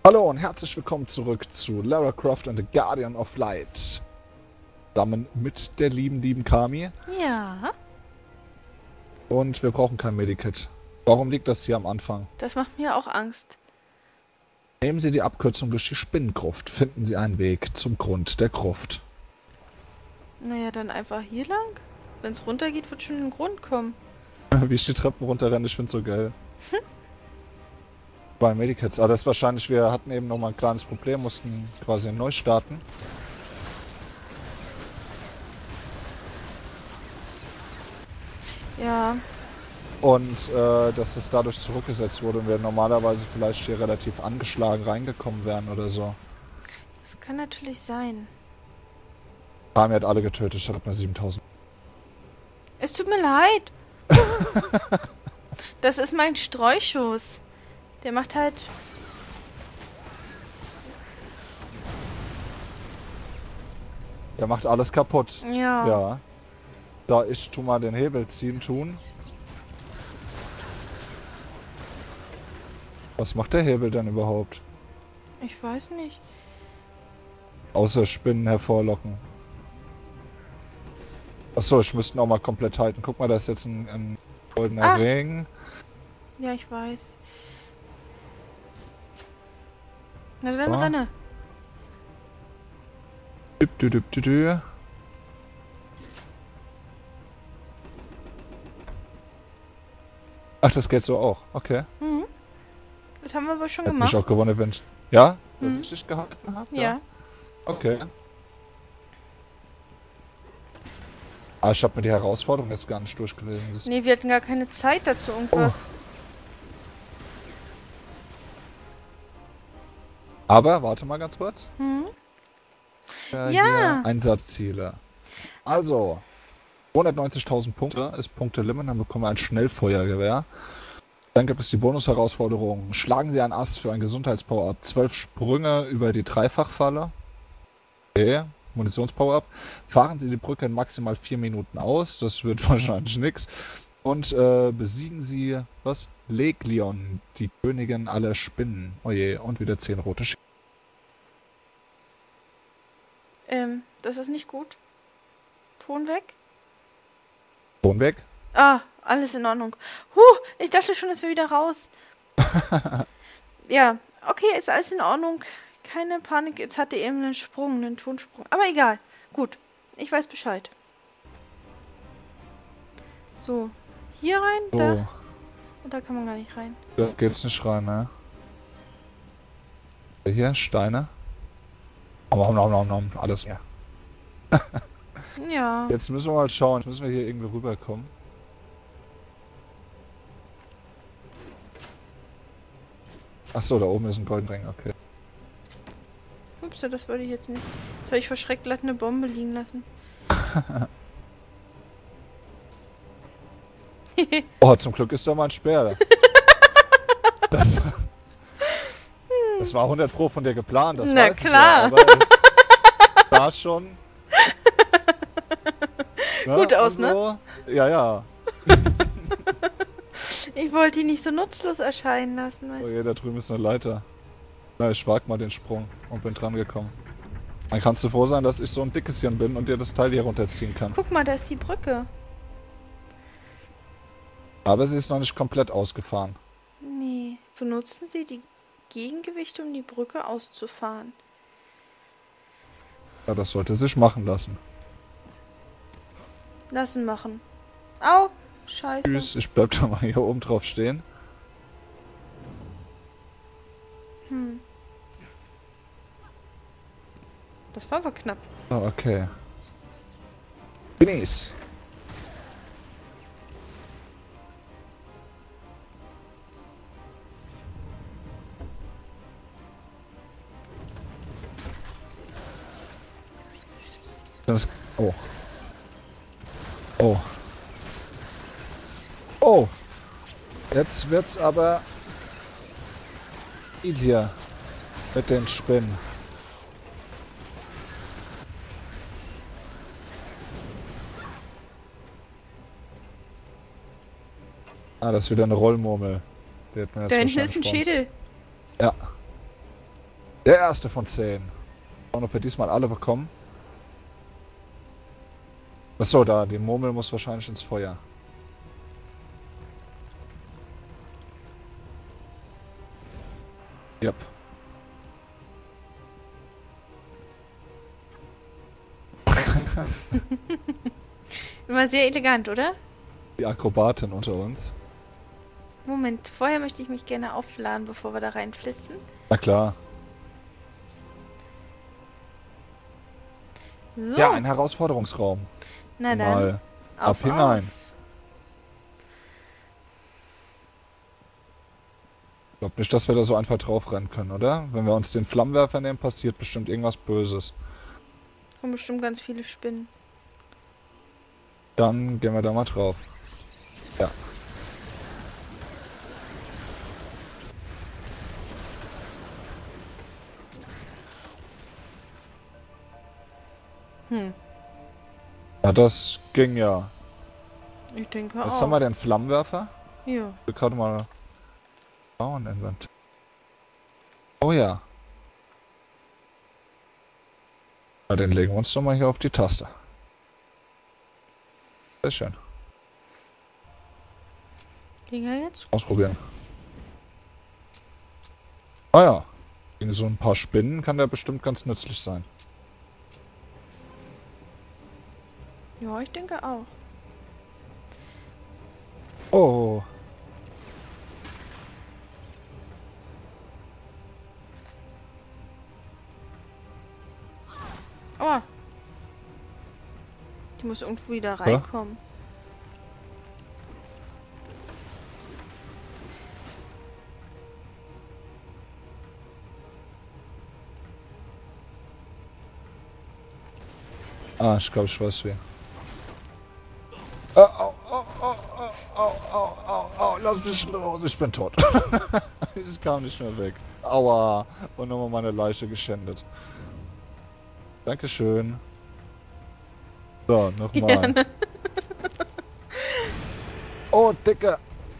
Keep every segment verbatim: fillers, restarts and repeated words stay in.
Hallo und herzlich willkommen zurück zu Lara Croft and the Guardian of Light. Zusammen mit der lieben, lieben Kami. Ja. Und wir brauchen kein Medikit. Warum liegt das hier am Anfang? Das macht mir auch Angst. Nehmen Sie die Abkürzung durch die Spinnengruft. Finden Sie einen Weg zum Grund der Gruft. Naja, dann einfach hier lang. Wenn es runtergeht, wird schon ein Grund kommen. Wie ich die Treppen runterrenne, ich find's so geil. Bei Medikits. Aber das ist wahrscheinlich, wir hatten eben noch mal ein kleines Problem, mussten quasi neu starten. Ja. Und äh, dass das dadurch zurückgesetzt wurde und wir normalerweise vielleicht hier relativ angeschlagen reingekommen wären oder so. Das kann natürlich sein. Kami hat alle getötet, ich hatte mir siebentausend. Es tut mir leid. Das ist mein Streuschuss. Der macht halt... Der macht alles kaputt. Ja. Ja. Da ich tu mal den Hebel ziehen tun. Was macht der Hebel denn überhaupt? Ich weiß nicht. Außer Spinnen hervorlocken. Achso, ich müsste ihn auch mal komplett halten. Guck mal, da ist jetzt ein, ein goldener Ah. Ring. Ja, ich weiß. Na dann Ah. renne. Dü, dü, dü, dü, dü. Ach, das geht so auch. Okay. Mhm. Das haben wir aber schon Hätte gemacht. mich auch gewonnen, wenn ich... Ja? Dass Mhm. ich dich gehalten habe? Ja. Okay. Ah, ich habe mir die Herausforderung jetzt gar nicht durchgelesen. Das Nee, wir hatten gar keine Zeit dazu irgendwas. Aber, warte mal ganz kurz. Mhm. Äh, Ja. Hier Einsatzziele. Also, zweihundertneunzigtausend Punkte ist Punkte-Limit, dann bekommen wir ein Schnellfeuergewehr. Dann gibt es die Bonus-Herausforderung. Schlagen Sie einen Ast für ein Gesundheits-Power-Up. zwölf Sprünge über die Dreifachfalle. Okay. Munitions-Power-Up. Fahren Sie die Brücke in maximal vier Minuten aus. Das wird wahrscheinlich nix. Und äh, besiegen Sie, was? Leglion, die Königin aller Spinnen. Oje, und wieder zehn rote Sch Ähm, das ist nicht gut. Ton weg. Ton weg. Ah, alles in Ordnung. Huh, ich dachte schon, dass wir wieder raus. Ja, okay, ist alles in Ordnung. Keine Panik, jetzt hat er eben einen Sprung, einen Tonsprung. Aber egal. Gut, ich weiß Bescheid. So, hier rein, So, da. Und da kann man gar nicht rein. da geht's nicht rein, ne? Hier, Steine. Nom, nom, nom, nom, alles. Ja. Ja. Jetzt müssen wir mal schauen. Jetzt müssen wir hier irgendwie rüberkommen. Achso, da oben ist ein Goldring, okay. Ups, das wollte ich jetzt nicht. Jetzt habe ich verschreckt glatt eine Bombe liegen lassen. Oh, zum Glück ist da mal ein Speer. Das, das war hundert Pro von dir geplant, das Na weiß klar. ich ja, aber es war schon... Ne, Gut aus, und ne? so. Ja, ja. Ich wollte ihn nicht so nutzlos erscheinen lassen, Oh weißt je, da drüben ist eine Leiter. Na, ich wag mal den Sprung und bin dran gekommen. Dann kannst du froh sein, dass ich so ein dickes Hirn bin und dir das Teil hier runterziehen kann. Guck mal, da ist die Brücke. Aber sie ist noch nicht komplett ausgefahren. Nee. Benutzen Sie die Gegengewichte, um die Brücke auszufahren. Ja, das sollte sich machen lassen. Lassen machen. Au! Scheiße. Tschüss, ich bleib da mal hier oben drauf stehen. Hm. Das war aber knapp. Oh, okay. Finis. Das... Oh. Oh. Oh. Jetzt wird's aber... hier. Mit den Spinnen. Ah, das ist wieder eine Rollmurmel. Die hat mir jetzt Da hinten ist wahrscheinlich ein vor uns- Schädel. Ja. Der erste von zehn. Schauen, ob wir diesmal alle bekommen. Achso, da, die Murmel muss wahrscheinlich ins Feuer. Yep. Immer sehr elegant, oder? Die Akrobatin unter uns. Moment, vorher möchte ich mich gerne aufladen, bevor wir da reinflitzen. Na klar. So. Ja, ein Herausforderungsraum. Na dann. Mal Auf, ab hinein. auf. Ich glaube nicht, dass wir da so einfach drauf rennen können, oder? Wenn wir uns den Flammenwerfer nehmen, passiert bestimmt irgendwas Böses. Und bestimmt ganz viele Spinnen. Dann gehen wir da mal drauf. Ja. Hm, Ja, das ging ja. ich denke Jetzt auch. haben wir den Flammenwerfer. Ja. Ich will gerade mal bauen, Inventar. Oh ja. Na, den legen wir uns doch mal hier auf die Taste. Sehr schön. Ging er jetzt? Ausprobieren. Ah ja. Gegen so ein paar Spinnen kann der bestimmt ganz nützlich sein. Ja, ich denke auch. Oh. Oh. Die muss irgendwo wieder reinkommen. Ah, ich glaube, ich weiß wie. Au, au, au, au, au, au, au, au, au, lass mich los, ich bin tot. Ich kam nicht mehr weg. Aua. Und nochmal meine Leiche geschändet. Dankeschön. So, nochmal. Oh, Dicke.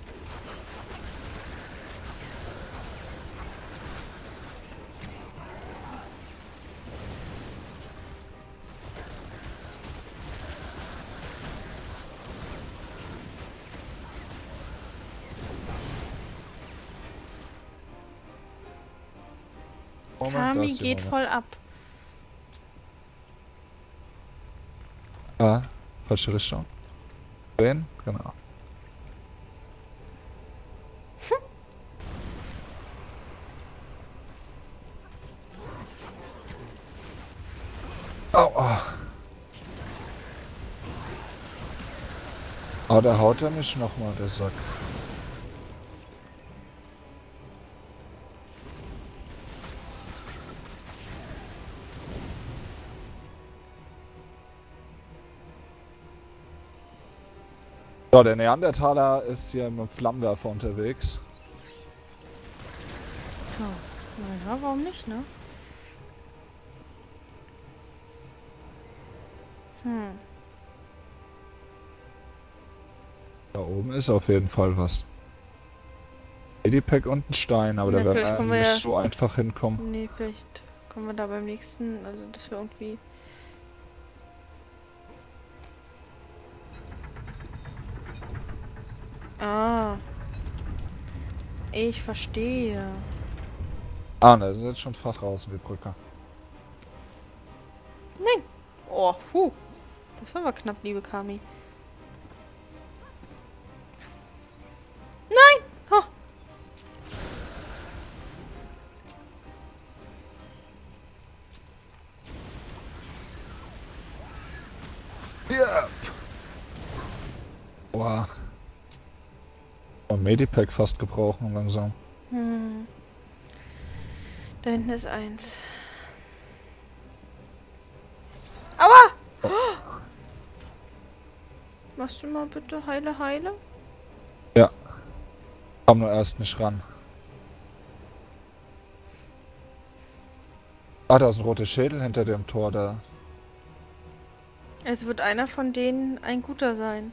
Moment, da Kami ist die geht Mama. voll ab. Ah, falsche Richtung. Sehen? Genau. Au, au. Oh, da haut er mich nochmal, der Sack. So, der Neandertaler ist hier mit dem Flammenwerfer unterwegs. Ja, naja, warum nicht, ne? Hm. Da oben ist auf jeden Fall was. Medipack und ein Stein, aber Na, da werden vielleicht wir kommen wir nicht ja- so einfach hinkommen. Nee, vielleicht kommen wir da beim nächsten, also dass wir irgendwie... Ah. Ich verstehe. Ah, ne, das ist jetzt schon fast draußen, die Brücke. Nein! Oh, puh. Das war aber knapp, liebe Kami. Nein! Oh. Ja. Boah. Medipack fast gebrauchen langsam. Hm. Da hinten ist eins. Aua! Oh. Machst du mal bitte heile, heile? Ja. Kam nur erst nicht ran. Ah, da ist ein roter Schädel hinter dem Tor da. Es wird einer von denen ein guter sein.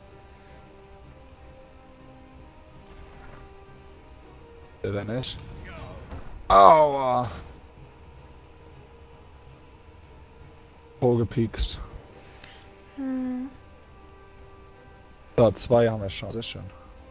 Der nicht. Aua. Pro gepiekst. Hm. So, zwei haben wir schon. Sehr schön.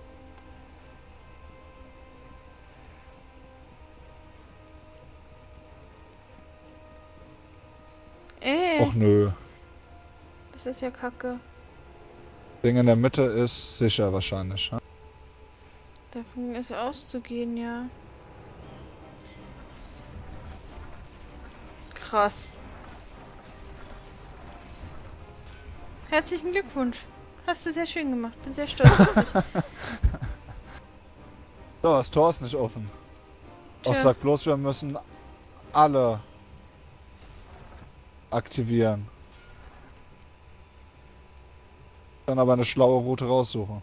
Äh, Och nö. das ist ja kacke. Ding in der Mitte ist sicher wahrscheinlich. Ne? Davon ist auszugehen, ja. Krass. Herzlichen Glückwunsch. Hast du sehr schön gemacht. Bin sehr stolz auf dich. So, das Tor ist nicht offen. Tja. Ich sag bloß, wir müssen alle aktivieren. Dann aber eine schlaue Route raussuchen.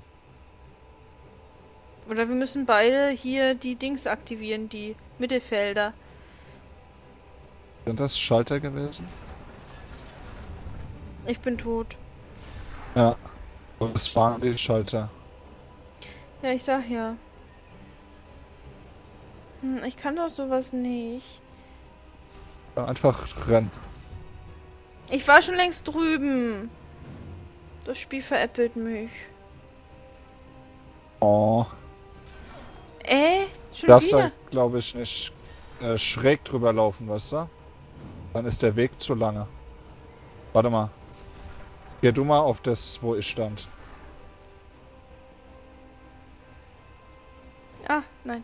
Oder wir müssen beide hier die Dings aktivieren, die Mittelfelder. Sind das Schalter gewesen? Ich bin tot. Ja. Und es waren die Schalter. Ja, ich sag ja. Hm, ich kann doch sowas nicht. Ja, einfach rennen. Ich war schon längst drüben. Das Spiel veräppelt mich. Oh. Äh? Schon Darfst wieder? da, glaube ich, nicht äh, schräg drüber laufen, weißt du? Dann ist der Weg zu lange. Warte mal. Geh du mal auf das, wo ich stand. Ah, nein.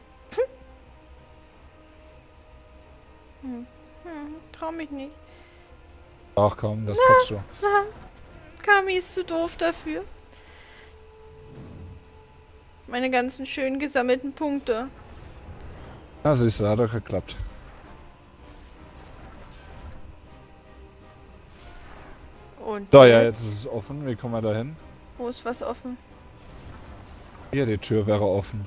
Hm. Hm, trau mich nicht. Ach komm, das packst du. Ah, Kami ist zu doof dafür. Meine ganzen schön gesammelten Punkte. Na siehst du, hat doch geklappt. Und So, ja, jetzt? jetzt ist es offen. Wie kommen wir da hin? Wo ist was offen? Hier, die Tür wäre offen.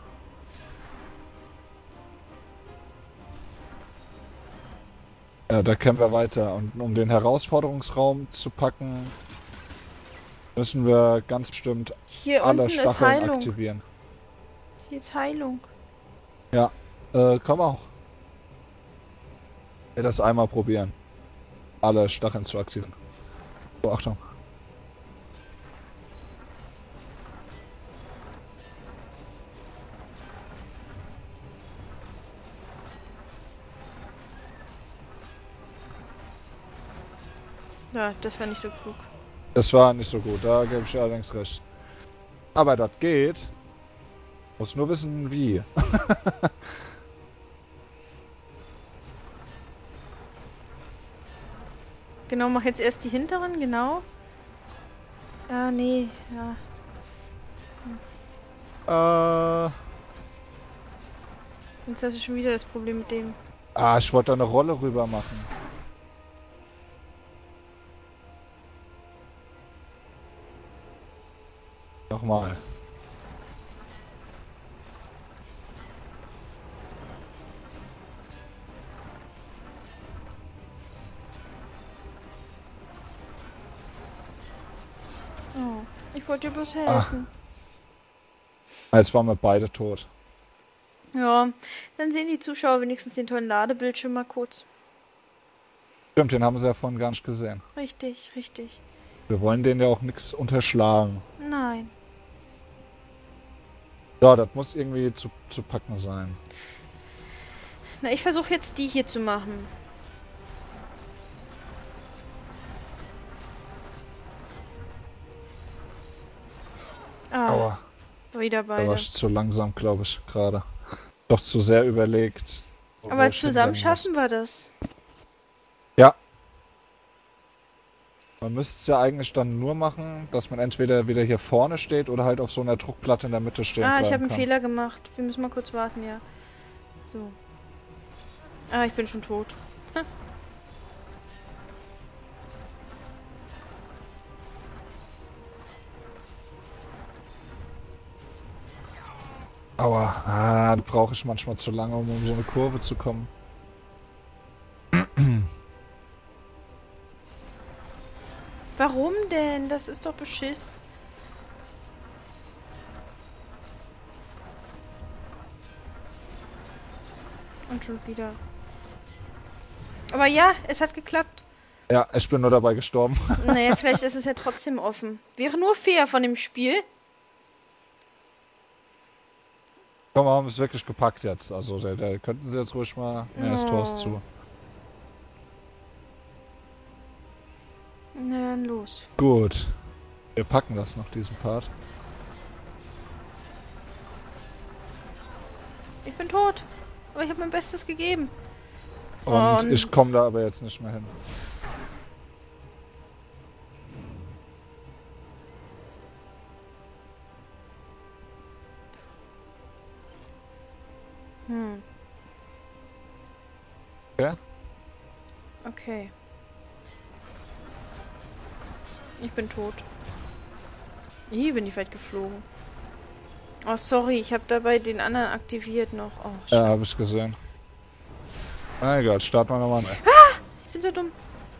Ja, da können wir weiter. Und um den Herausforderungsraum zu packen, müssen wir ganz bestimmt Hier alle unten ist Stacheln Heilung. aktivieren. Hier ist Heilung. Ja, äh, komm auch. Ich will das einmal probieren. Alle Stacheln zu aktivieren. So, Achtung. Ja, das war nicht so klug. Das war nicht so gut, da gebe ich dir allerdings recht. Aber das geht. Muss nur wissen, wie. Genau, mach jetzt erst die hinteren, genau. Ah, nee, ja. Äh. Jetzt hast du schon wieder das Problem mit dem. Ah, ich wollte da eine Rolle rüber machen. Nochmal. Oh, ich wollte dir bloß helfen. Jetzt waren wir beide tot. Ja, dann sehen die Zuschauer wenigstens den tollen Ladebildschirm mal kurz. Stimmt, den haben sie ja vorhin gar nicht gesehen. Richtig, richtig. Wir wollen denen ja auch nichts unterschlagen. Nein. So, das muss irgendwie zu, zu packen sein. Na, ich versuche jetzt die hier zu machen. Ah, Aua, wieder da war beide. ich zu langsam, glaube ich, gerade. Doch zu sehr überlegt. wo Aber ich zusammen hinrennen schaffen wir das. muss. Ja. Man müsste es ja eigentlich dann nur machen, dass man entweder wieder hier vorne steht oder halt auf so einer Druckplatte in der Mitte stehen Ah, ich bleiben habe einen kann. Fehler gemacht. Wir müssen mal kurz warten, ja. So. Ah, ich bin schon tot. Ha. Aua, ah, da brauche ich manchmal zu lange, um um so eine Kurve zu kommen. Warum denn? Das ist doch Beschiss. Und schon wieder. Aber ja, es hat geklappt. Ja, ich bin nur dabei gestorben. Naja, vielleicht ist es ja trotzdem offen. Wäre nur fair von dem Spiel. Komm, wir haben es wirklich gepackt jetzt. Also, da, da könnten sie jetzt ruhig mal... Ne, das Tor ist zu. Na dann los. Gut. Wir packen das noch, diesen Part. Ich bin tot. Aber ich habe mein Bestes gegeben. Und Und ich komme da aber jetzt nicht mehr hin. Hm. Ja? Okay. Ich bin tot. Ih, bin ich weit geflogen. Oh, sorry, ich habe dabei den anderen aktiviert noch. Oh, Ja, scheiße. habe ich gesehen. Na egal, starten wir nochmal neu. Ich bin so dumm.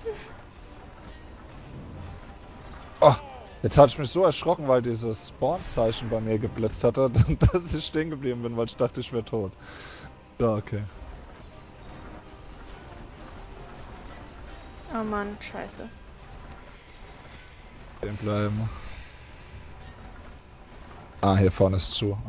Oh, jetzt hatte ich mich so erschrocken, weil dieses Spawn-Zeichen bei mir geblitzt hatte, dass ich stehen geblieben bin, weil ich dachte, ich wäre tot. Ja, okay. Oh Mann, scheiße. Stehen bleiben. Ah, hier vorne ist zu.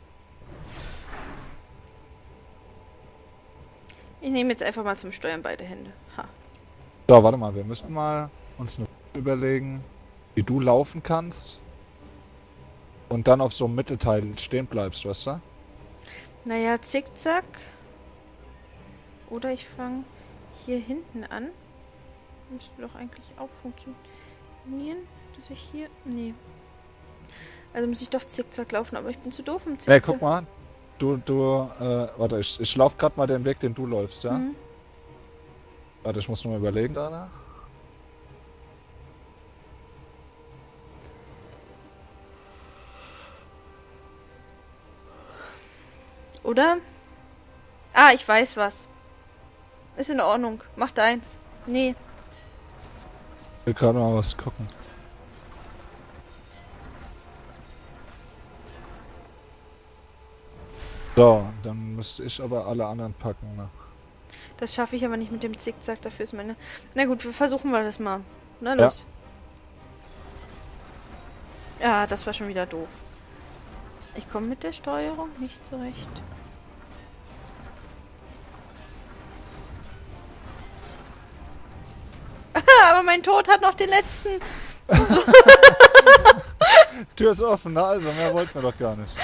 Ich nehme jetzt einfach mal zum Steuern beide Hände. Ha. So, warte mal, wir müssen mal uns eine überlegen, wie du laufen kannst und dann auf so einem Mittelteil stehen bleibst, weißt du? Naja, zickzack. Oder ich fange hier hinten an. Müsste doch eigentlich auch funktionieren, dass ich hier... Nee. Also muss ich doch zickzack laufen, aber ich bin zu doof im Zickzack. Ne, guck mal. Du, du, äh, warte, ich, ich lauf gerade mal den Weg, den du läufst, ja? Mhm. Warte, ich muss nur mal überlegen, Dana. Oder? Ah, ich weiß was. Ist in Ordnung. Mach deins. Nee. Ich will gerade mal was gucken. So, dann müsste ich aber alle anderen packen, ne? Das schaffe ich aber nicht mit dem Zickzack. Dafür ist meine... Na gut, wir versuchen wir das mal. Na los. Ja, ah, das war schon wieder doof. Ich komme mit der Steuerung nicht zurecht. Aber mein Tod hat noch den letzten... So. Tür ist offen, na also, mehr wollten wir doch gar nicht.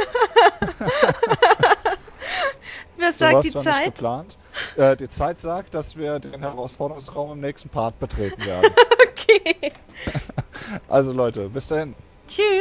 Was So sagt war's die zwar nicht Zeit? geplant. Äh, die Zeit sagt, dass wir den Herausforderungsraum im nächsten Part betreten werden. Okay. Also Leute, bis dahin. Tschüss.